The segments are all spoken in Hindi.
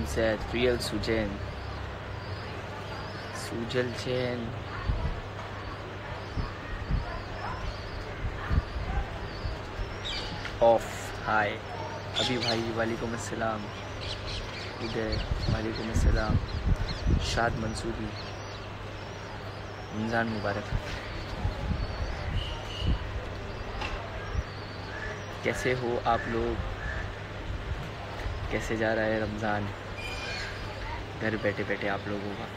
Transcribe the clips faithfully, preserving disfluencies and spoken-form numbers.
Sunset, real Sujan. Sujal Jain. Off. Hi. अभी भाई वालेकुम अस्सलाम. उदय वालेकुम अस्सलाम. शाद मंसूरी. रमज़ान मुबारक. कैसे हो आप लोग? कैसे जा रहा है रमज़ान घर बैठे बैठे आप लोगों का?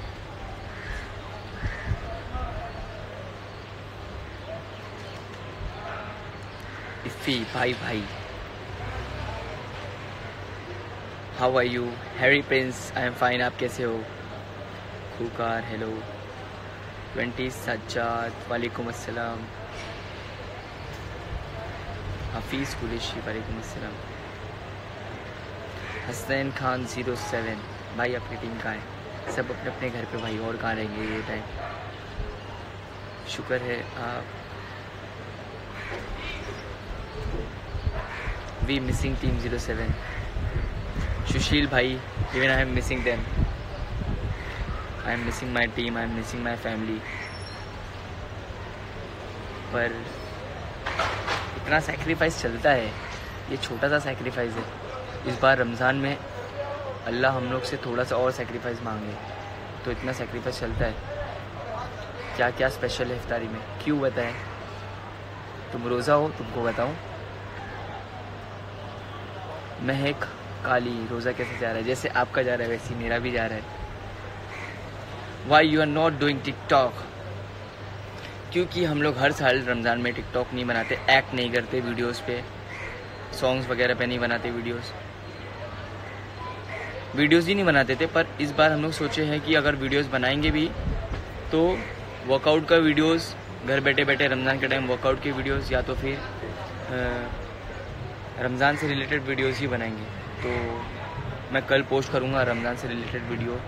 इफ़ी भाई भाई, how are you? Harry Prince, I am fine. आप कैसे हो? खूकार हेलो. ट्वेंटी सज्जाद वालेकुम अस्सलाम. हफीज़ कुरेशी वालेकुम अस्सलाम. हसनैन खान ज़ीरो सेवन भाई, अपनी टीम कहाँ है? सब अपने अपने घर पे भाई, और कहाँ रहेंगे ये टाइम. शुक्र है आप. We missing team zero seven. Sushil भाई, even I am missing them. I am missing my team, I am missing my family. पर इतना सेक्रीफाइस चलता है, ये छोटा सा सेक्रीफाइस है. इस बार रमज़ान में अल्लाह हम लोग से थोड़ा सा और सेक्रीफाइस मांगे, तो इतना सेक्रीफाइस चलता है. क्या क्या स्पेशल है इफ्तारी में, क्यों बताएं? तुम रोज़ा हो, तुमको बताऊं? महक काली, रोज़ा कैसे जा रहा है? जैसे आपका जा रहा है वैसे मेरा भी जा रहा है. Why you are not doing TikTok? क्योंकि हम लोग हर साल रमज़ान में टिकटॉक नहीं बनाते, एक्ट नहीं करते वीडियोस पे, सॉन्ग्स वगैरह पे नहीं बनाते वीडियोस. वीडियोस ही नहीं बनाते थे, पर इस बार हम लोग सोचे हैं कि अगर वीडियोस बनाएंगे भी तो वर्कआउट का वीडियोस, घर बैठे बैठे रमज़ान के टाइम वर्कआउट के वीडियोस, या तो फिर रमज़ान से रिलेटेड वीडियोस ही बनाएंगे. तो मैं कल पोस्ट करूँगा रमज़ान से रिलेटेड वीडियो.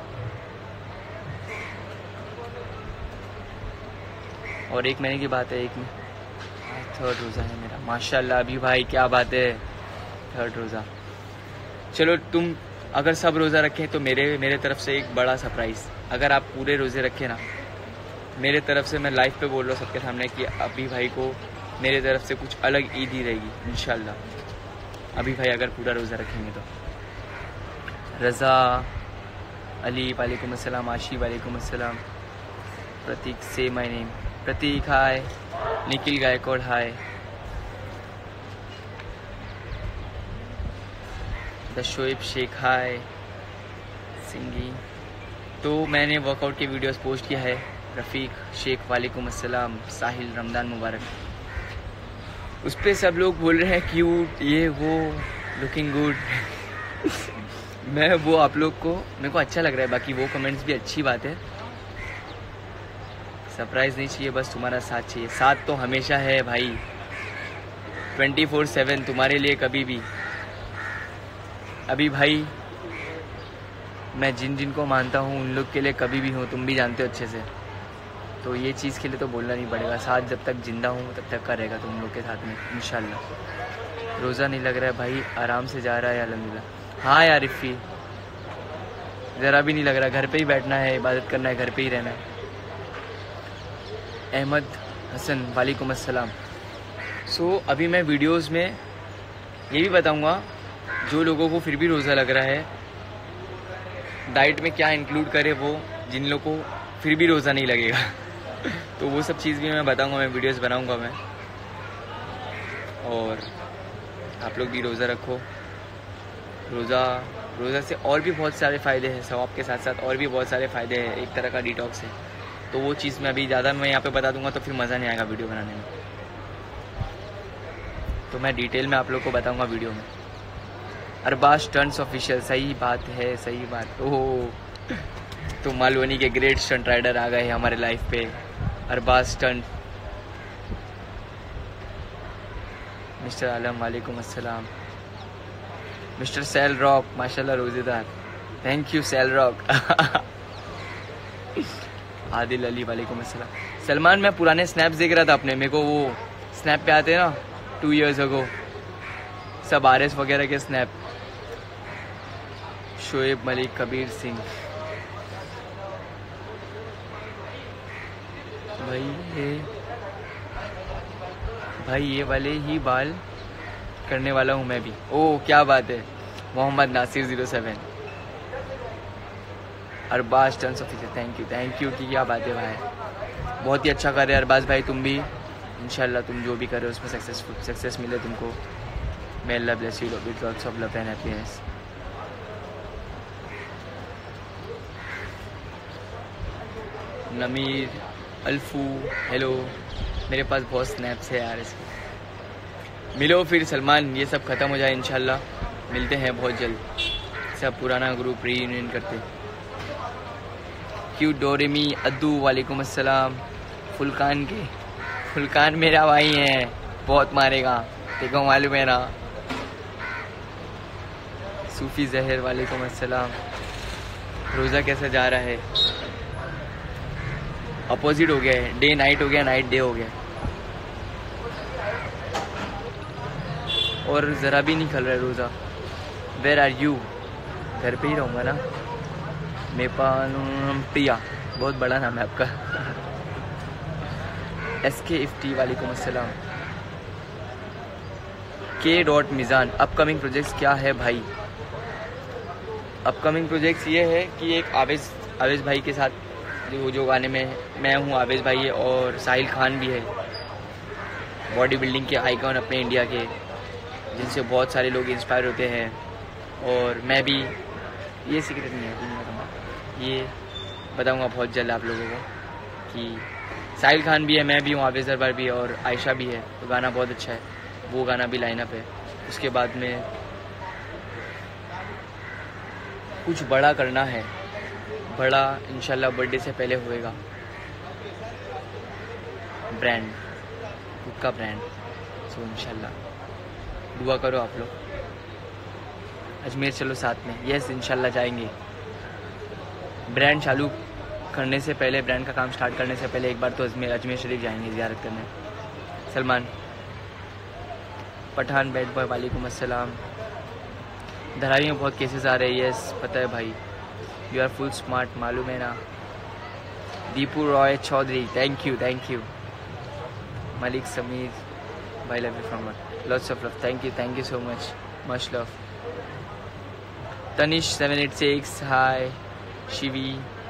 और एक महीने की बात है, एक में थर्ड रोज़ा है मेरा. माशाल्लाह अभी भाई, क्या बात है, थर्ड रोज़ा. चलो, तुम अगर सब रोज़ा रखें तो मेरे मेरे तरफ से एक बड़ा सरप्राइज़. अगर आप पूरे रोज़े रखें ना, मेरे तरफ से, मैं लाइव पे बोल रहा हूँ सबके सामने कि अभी भाई को मेरे तरफ से कुछ अलग ईद ही रहेगी इंशाल्लाह. अभी भाई अगर पूरा रोज़ा रखेंगे तो. रज़ा अली वालेकुम अस्सलाम. आशी वालेकुम अस्सलाम. प्रतीक से my name. Prateek hi. Nikhil Gaikwad hi. The Shoaib Shaikh hi. सिंगी. तो मैंने वर्कआउट के वीडियोस पोस्ट किया है. रफ़ीक शेख वालेकुम अस्सलाम. साहिल रमज़ान मुबारक. उस पर सब लोग बोल रहे हैं क्यूट, ये वो, लुकिंग गुड. मैं वो आप लोग को, मेरे को अच्छा लग रहा है. बाकी वो कमेंट्स भी अच्छी बात है. सरप्राइज़ नहीं चाहिए, बस तुम्हारा साथ चाहिए. साथ तो हमेशा है भाई, ट्वेंटी फोर सेवन तुम्हारे लिए कभी भी. अभी भाई मैं जिन जिन को मानता हूँ उन लोग के लिए कभी भी हूँ, तुम भी जानते हो अच्छे से. तो ये चीज़ के लिए तो बोलना नहीं पड़ेगा. साथ जब तक जिंदा हूँ तब तक का रहेगा तुम लोग के साथ में इंशाल्लाह. रोज़ा नहीं लग रहा है भाई, आराम से जा रहा है अल्हम्दुलिल्लाह. हाँ यार इफ़ी, ज़रा भी नहीं लग रहा. घर पे ही बैठना है, इबादत करना है, घर पे ही रहना है. अहमद हसन वालेकुम अस्सलाम. सो so, अभी मैं वीडियोस में ये भी बताऊंगा, जो लोगों को फिर भी रोज़ा लग रहा है डाइट में क्या इंक्लूड करे, वो जिन लोगों को फिर भी रोज़ा नहीं लगेगा. तो वो सब चीज़ भी मैं बताऊंगा, मैं वीडियोस बनाऊंगा मैं. और आप लोग भी रोज़ा रखो. रोज़ा रोज़ा से और भी बहुत सारे फ़ायदे हैं, सवाब के साथ साथ और भी बहुत सारे फ़ायदे हैं. एक तरह का डिटॉक्स है. तो वो चीज़ मैं अभी ज़्यादा मैं यहाँ पे बता दूंगा तो फिर मज़ा नहीं आएगा वीडियो बनाने में. तो मैं डिटेल में आप लोग को बताऊंगा वीडियो में. अरबाज स्टंट्स ऑफिशियल, सही बात है, सही बात. ओह, तो मालवनी के ग्रेट स्टंट राइडर आ गए हमारे लाइफ पे. अरबाज स्टंट. मिस्टर आलम वालेकुम अस्सलाम. मिस्टर सेल रॉक माशाल्लाह रोज़ेदार. थैंक यू सेल रॉक. आदिल अली वालेकुम अस्सलाम. सलमान, मैं पुराने स्नैप्स देख रहा था अपने, मेरे को वो स्नैप पे आते हैं ना टू इयर्स अगो, सब आर एस वगैरह के स्नैप. शोएब मलिक, कबीर सिंह। भाई ये भाई ये वाले ही बाल करने वाला हूँ मैं भी। ओह क्या बात है। Mohammad Nasir zero seven. Arbaaz turns officer, thank you thank you की क्या बात है भाई, बहुत ही अच्छा कर रहे हैं अरबाज भाई। तुम भी इंशाल्लाह तुम जो भी कर रहे हो उसमें सक्सेसफुल सक्सेस मिले तुमको। May Allah bless you with lots of love and happiness. Nameer Alfu, hello. मेरे पास बहुत स्नैप्स है यार इसके। मिलो फिर सलमान, ये सब ख़त्म हो जाए इंशाल्लाह, मिलते हैं बहुत जल्द। सब पुराना ग्रुप रीयूनियन करते। क्यू डोरेमी अद्दू, वालेकुम अस्सलाम। फुलकान के फुलकान मेरा भाई है, बहुत मारेगा, देखो मालूम है ना। सूफी जहर, वालेकुम अस्सलाम। रोज़ा कैसा जा रहा है? अपोजिट हो गया है, डे नाइट हो गया, नाइट डे हो गया, और ज़रा भी नहीं खल रहा है रोज़ा। Where are you? घर पे ही रहूँगा ना। नेपाल प्रिया, बहुत बड़ा नाम है आपका। एस के इफ्टी, वालेकुम अस्सलाम। के डॉट मिज़ान, अपकमिंग प्रोजेक्ट्स क्या है भाई? अपकमिंग प्रोजेक्ट्स ये है कि एक आवेश आवेश भाई के साथ जो जो गाने में मैं हूँ, आवेश भाई है और साहिल खान भी है, बॉडी बिल्डिंग के आइकॉन अपने इंडिया के, जिनसे बहुत सारे लोग इंस्पायर होते हैं। और मैं भी, ये सीक्रेट नहीं है, ये बताऊंगा बहुत जल्द आप लोगों को कि साहिल खान भी है, मैं भी हूँ, आवेश दरबार भी है और आयशा भी है। तो गाना बहुत अच्छा है, वो गाना भी लाइनअप है। उसके बाद में कुछ बड़ा करना है, बड़ा इंशाल्लाह बर्थडे से पहले होएगा। ब्रांड, खुद का ब्रांड, सो इंशाल्लाह दुआ करो आप लोग। अजमेर चलो साथ में, यस इंशाल्लाह जाएंगे। ब्रांड चालू करने से पहले, ब्रांड का काम स्टार्ट करने से पहले एक बार तो अजमेर अजमेर शरीफ जाएंगे ज़ियारत करने। सलमान पठान बैठ बॉय, वालेकुम अस्सलाम। धराई में बहुत केसेस आ रहे हैं, यस पता है भाई। यू आर फुल स्मार्ट, मालूम है ना। Deepu Roy Chowdhury, thank you thank you. Malik Sameer भाई, love you from lots of love, thank you thank you so much, much love. Tanish seven eight six, hi. Shivi,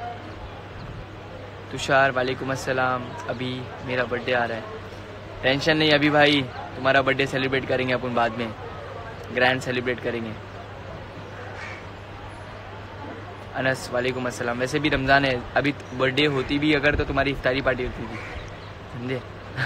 Tushar, वालेकुम अस्सलाम। अभी मेरा बर्थडे आ रहा है, टेंशन नहीं अभी भाई, तुम्हारा बर्थडे सेलिब्रेट करेंगे अपन बाद में, ग्रैंड सेलिब्रेट करेंगे। अनस, वालेकुम अस्सलाम। वैसे भी रमज़ान है, अभी बर्थडे होती भी अगर तो तुम्हारी इफ्तारी पार्टी होती थी, समझे।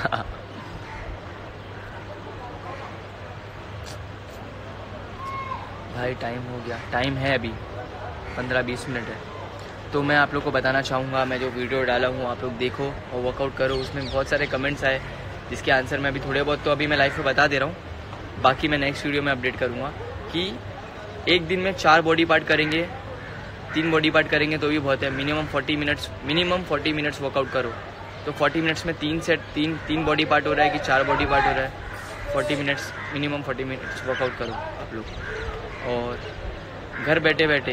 भाई टाइम हो गया, टाइम है अभी पंद्रह बीस मिनट है। तो मैं आप लोग को बताना चाहूँगा, मैं जो वीडियो डाला हूँ आप लोग देखो और वर्कआउट करो। उसमें बहुत सारे कमेंट्स आए जिसके आंसर मैं अभी थोड़े बहुत तो अभी मैं लाइव में बता दे रहा हूँ, बाकी मैं नेक्स्ट वीडियो में अपडेट करूँगा कि एक दिन में चार बॉडी पार्ट करेंगे, तीन बॉडी पार्ट करेंगे तो भी बहुत है। Minimum forty minutes minimum forty minutes workout करो, तो फोर्टी मिनट्स में तीन सेट तीन तीन बॉडी पार्ट हो रहा है कि चार बॉडी पार्ट हो रहा है। Forty minutes minimum forty minutes workout करो आप लोग। और घर बैठे बैठे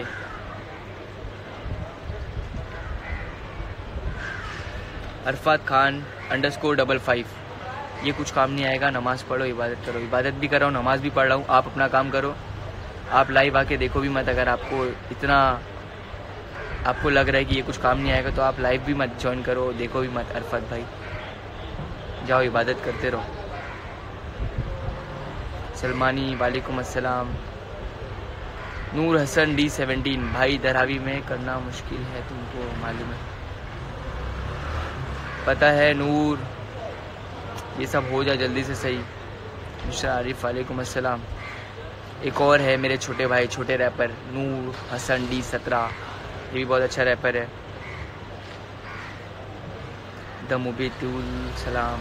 Arafat Khan underscore double five, ये कुछ काम नहीं आएगा। नमाज़ पढ़ो, इबादत करो। इबादत भी कर रहा हूँ, नमाज़ भी पढ़ रहा हूँ। आप अपना काम करो, आप लाइव आके देखो भी मत। अगर आपको इतना आपको लग रहा है कि ये कुछ काम नहीं आएगा तो आप लाइव भी मत ज्वाइन करो, देखो भी मत। अरफात भाई जाओ इबादत करते रहो। सलमानी, वालेकुम अस्सलाम। नूर हसन डी सेवनटीन, भाई दरावी में करना मुश्किल है, तुमको मालूम है, पता है नूर, ये सब हो जाए जल्दी से सही। मिस्टर आरिफ, वालेकुम अस्सलाम। एक और है मेरे छोटे भाई, छोटे रैपर नूर हसन डी सत्रह, ये भी बहुत अच्छा रैपर है। द मुबीतुल सलाम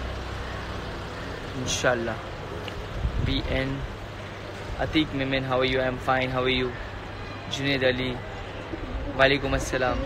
इंशाल्लाह। B N Atiq Memon, how are you? I am fine, how are you? Junaid Ali, वालेकुम अस्सलाम।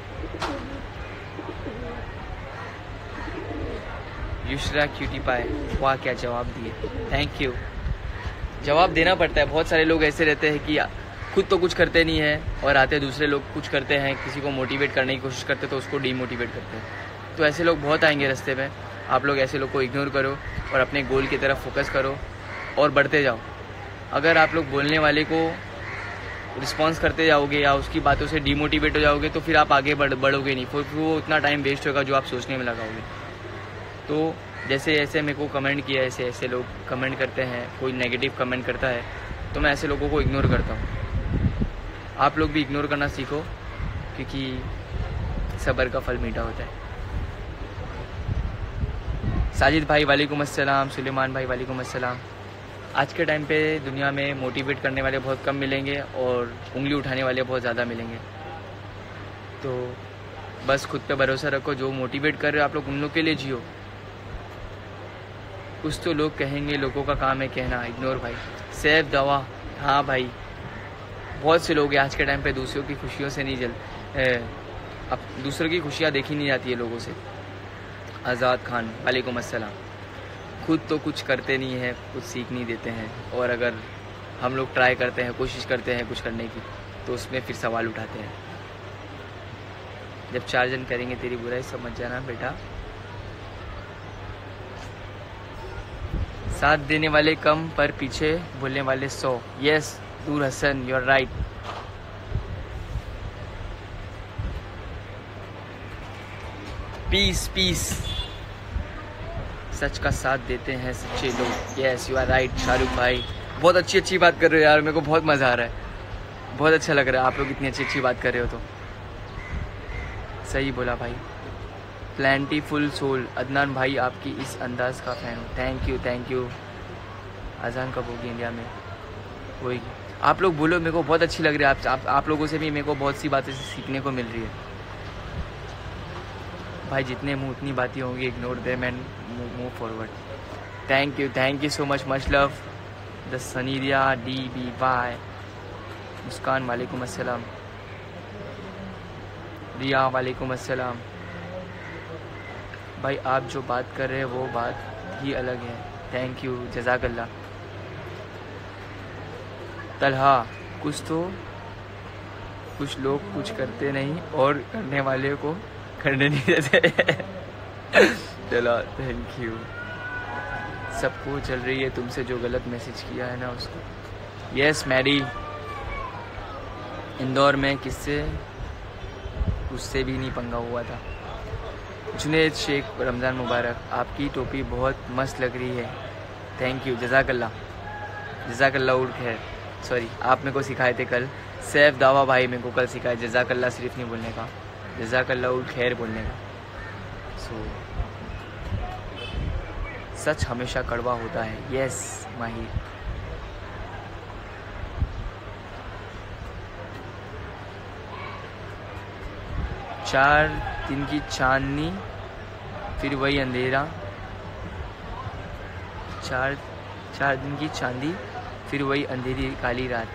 युशरा क्यूटी पाए, वाह क्या जवाब दिए, थैंक यू। जवाब देना पड़ता है, बहुत सारे लोग ऐसे रहते हैं कि खुद तो कुछ करते नहीं है और आते दूसरे लोग कुछ करते हैं, किसी को मोटिवेट करने की कोशिश करते तो उसको डीमोटिवेट करते हैं। तो ऐसे लोग बहुत आएंगे रास्ते में, आप लोग ऐसे लोग को इग्नोर करो और अपने गोल की तरफ फोकस करो और बढ़ते जाओ। अगर आप लोग बोलने वाले को रिस्पॉन्स करते जाओगे या उसकी बातों से डीमोटिवेट हो जाओगे तो फिर आप आगे बढ़ बढ़ोगे नहीं, फिर वो उतना टाइम वेस्ट होगा जो आप सोचने में लगाओगे। तो जैसे ऐसे मेरे को कमेंट किया, ऐसे ऐसे लोग कमेंट करते हैं, कोई नेगेटिव कमेंट करता है तो मैं ऐसे लोगों को इग्नोर करता हूँ। आप लोग भी इग्नोर करना सीखो, क्योंकि सब्र का फल मीठा होता है। साजिद भाई वालेकुम अस्सलाम, सुलेमान भाई वालेकुम अस्सलाम। आज के टाइम पे दुनिया में मोटिवेट करने वाले बहुत कम मिलेंगे और उंगली उठाने वाले बहुत ज़्यादा मिलेंगे। तो बस खुद पे भरोसा रखो, जो मोटिवेट कर रहे हो आप लोग उन लोग के लिए जियो। कुछ तो लोग कहेंगे, लोगों का काम है कहना, इग्नोर भाई। सैफ दवा, हाँ भाई बहुत से लोग हैं आज के टाइम पे दूसरों की खुशियों से नहीं जल ए, अब दूसरों की खुशियाँ देखी नहीं जाती है लोगों से। आज़ाद खान वालेकुम अस्सलाम। खुद तो कुछ करते नहीं हैं, कुछ सीख नहीं देते हैं, और अगर हम लोग ट्राई करते हैं, कोशिश करते हैं कुछ करने की तो उसमें फिर सवाल उठाते हैं। जब चार जन करेंगे तेरी बुराई समझ जाना बेटा। साथ देने वाले कम पर पीछे बोलने वाले सौ। यस दूर Hasan, you are right. Peace peace, सच का साथ देते हैं सच्चे लोग। Yes you are right Shahrukh भाई, बहुत अच्छी अच्छी बात कर रहे हो यार, मेरे को बहुत मज़ा आ रहा है, बहुत अच्छा लग रहा है। आप लोग इतनी अच्छी अच्छी बात कर रहे हो तो सही बोला भाई। प्लेंटीफुल सोल, अदनान भाई आपकी इस अंदाज का फ़ैन हूँ। Thank you thank you. अजान कब होगी इंडिया में? होगी। आप लोग बोलो, मेरे को बहुत अच्छी लग रही है। आप, आप आप लोगों से भी मेरे को बहुत सी बातें सीखने को मिल रही है भाई। जितने मुँह उतनी बातें होंगी, ignore them and move forward. Thank you thank you so much, much love. The सनीरिया डी बी वाई। मुस्कान वालेकुम अस्सलाम। रिया वालेकुम अस्सलाम। भाई आप जो बात कर रहे हैं वो बात ही अलग है। थैंक यू जज़ाकल्लाह। तलहा, कुछ तो कुछ लोग कुछ करते नहीं और करने वाले को करने नहीं देते। चलो थैंक यू। सबको चल रही है तुमसे, जो गलत मैसेज किया है ना उसको। Yes Mary. इंदौर में किससे उससे भी नहीं पंगा हुआ था। जुनेद शेख, रमज़ान मुबारक। आपकी टोपी बहुत मस्त लग रही है। थैंक यू जज़ाकल्लाह जज़ाकल्लाह। उड़ खैर, सॉरी आप मेरे को सिखाए थे कल। सैफ दावा भाई मेरे को कल सिखाए जज़ाकल्लाह सिर्फ नहीं बोलने का, जज़ाकल्लाह उड़ खैर बोलने का। सो सच हमेशा कड़वा होता है। यस माहिर। चार दिन की चांदनी फिर वही अंधेरा। चार चार दिन की चांदी फिर वही अंधेरी काली रात।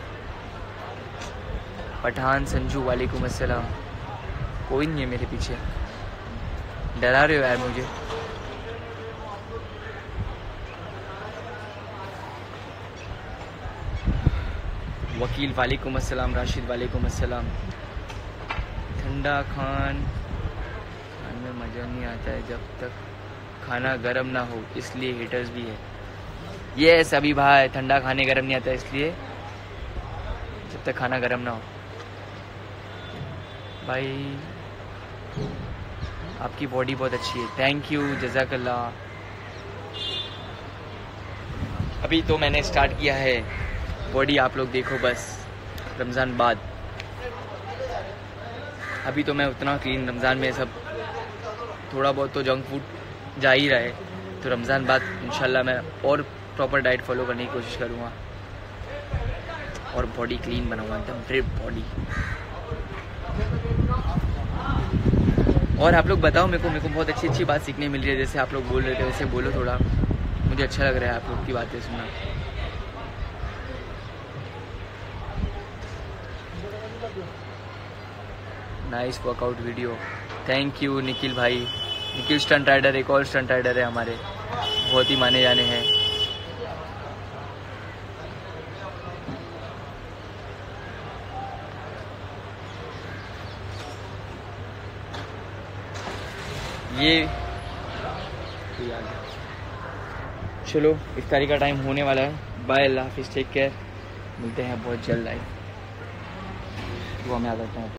पठान संजू वालेकुम अस्सलाम। कोई नहीं है मेरे पीछे, डरा रहे हो यार मुझे। वकील वालेकुम अस्सलाम। राशिद वालेकुम अस्सलाम। ठंडा खान खान में मज़ा नहीं आता है जब तक खाना गर्म ना हो, इसलिए हीटर्स भी है। ये सभी भाई, ठंडा खाने गर्म नहीं आता इसलिए जब तक खाना गर्म ना हो। भाई आपकी बॉडी बहुत अच्छी है। थैंक यू जज़ाकल्लाह। अभी तो मैंने स्टार्ट किया है, बॉडी आप लोग देखो बस रमज़ान बाद। अभी तो मैं उतना क्लीन, रमज़ान में सब थोड़ा बहुत तो जंक फूड जा ही रहा है, तो रमज़ान बाद इंशाल्लाह मैं और प्रॉपर डाइट फॉलो करने की कोशिश करूँगा और बॉडी क्लीन बनाऊँगा, एकदम ड्रिप बॉडी। और आप लोग बताओ मेरे को मेरे को बहुत अच्छी अच्छी बात सीखने मिल रही है। जैसे आप लोग बोल रहे थे वैसे बोलो थोड़ा, मुझे अच्छा लग रहा है आप लोग की बातें सुनना। Nice workout video. Thank you Nikhil भाई। निखिल स्टंट राइडर, एक और स्टंट राइडर है हमारे, बहुत ही माने जाने हैं। ये चलो इफ्तारी का टाइम होने वाला है। बाय, अल्लाह हाफिज़, टेक केयर, मिलते हैं बहुत जल्द। आए वो मैं आ जाता हूँ।